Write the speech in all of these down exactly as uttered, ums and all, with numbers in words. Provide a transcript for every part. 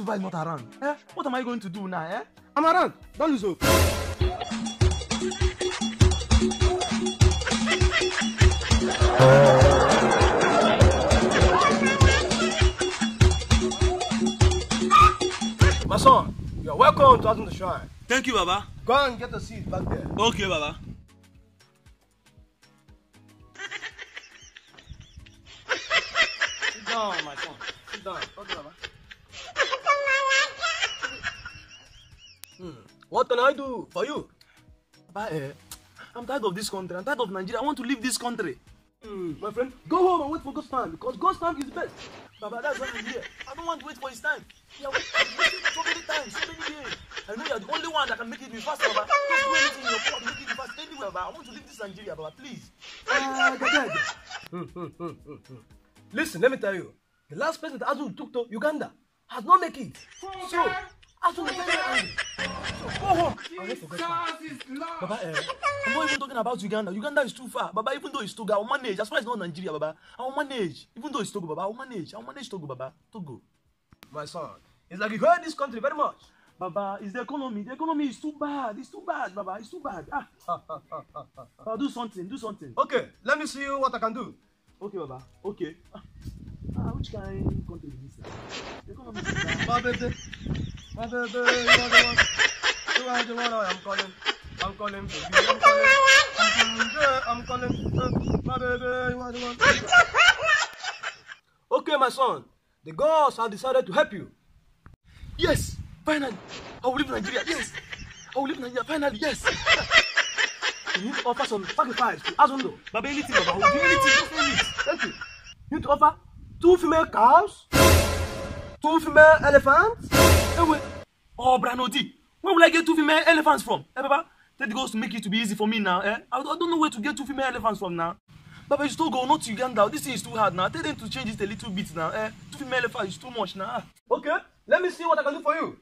Tuba is not around. Eh? What am I going to do now? Eh? I'm around. Don't lose hope. My son, you're welcome to Azun the Shrine. Thank you, Baba. Go and get a seat back there. Okay, Baba. Sit down, my son. Sit down. Okay, Baba. Hmm. What can I do for you? Baba, eh, I'm tired of this country. I'm tired of Nigeria. I want to leave this country. Hmm. My friend, go home and wait for God's time because God's time is best. Baba, that's why I'm here. I don't want to wait for his time. Yeah, I've waited so many times, so many years. I know you're the only one that can make it be fast, Baba. Don't do anything in your power to make it be fast anywhere, Baba. I want to leave this Nigeria, Baba, please. Uh, hmm, hmm, hmm, hmm, hmm. Listen, let me tell you. The last person that Azun took to Uganda has not made it. So, Azun is very angry. So, go home and wait for God's time. Baba, eh, I'm not even talking about Uganda. Uganda is too far. Baba, even though it's Togo, I'll manage. As far as it's not Nigeria, Baba, I'll manage. Even though it's Togo, Baba, I'll manage. I'll manage Togo, Baba. Togo. My son, it's like you heard this country very much. Baba, it's the economy. The economy is too bad. It's too bad, Baba. It's too bad. Ah. Baba, do something. Do something. Okay, let me see what I can do. Okay, Baba. Okay. Ah, ah which kind of country is this? The economy is too bad. My baby, my baby, you are the one. You are the one I am calling. I'm calling baby. I'm calling. I'm calling. Yeah, I'm calling. Uh, my baby, you are the one. Okay, my son. The gods have decided to help you. Yes, finally. I will leave Nigeria. Yes. I will leave Nigeria. Finally, yes. You need to offer some sacrifice to Azundo. Baba, anything, Baba. I will do anything. Just tell me. Thank you. You need to offer two female cows, two female elephants. Hey, wait. Oh, Branodi. Where will I get two female elephants from? Hey, Baba, take the goes to make it to be easy for me now. Eh? I, I don't know where to get two female elephants from now. Baba, you still go, not Uganda. This thing is too hard now. Tell them to change it a little bit now. Eh? Two female elephants is too much now. Okay, let me see what I can do for you.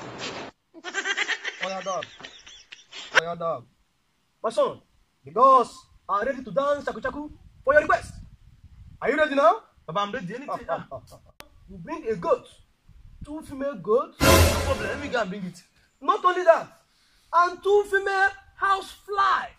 Oh, your dog. Oh, your dog. My son, the gods are ready to dance chaku chaku for your request. Are you ready now? Baba, I'm ready. Anything. Ah. You bring a goat, two female goats. No problem. Let me go and bring it. Not only that, and two female house fly.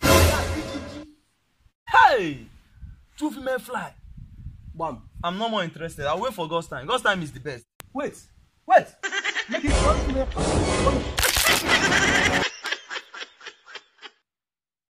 Hey! Two female fly. Bam. I'm not more interested. I'll wait for God's time. God's time is the best. Wait, wait. Make it one female.